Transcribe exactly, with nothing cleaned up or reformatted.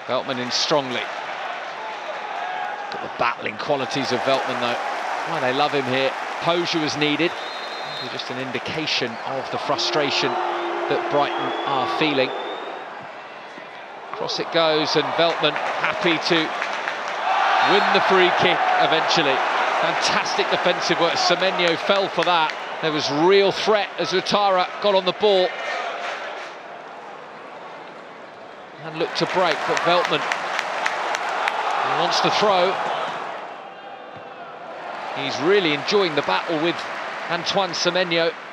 Veltman in strongly. Got the battling qualities of Veltman though. Why they love him here. Posure was needed. Maybe just an indication of the frustration that Brighton are feeling. Cross it goes, and Veltman happy to win the free kick eventually. Fantastic defensive work. Semenyo fell for that. There was real threat as Ouattara got on the ball and looked to break, but Veltman wants to throw. He's really enjoying the battle with Antoine Semenyo.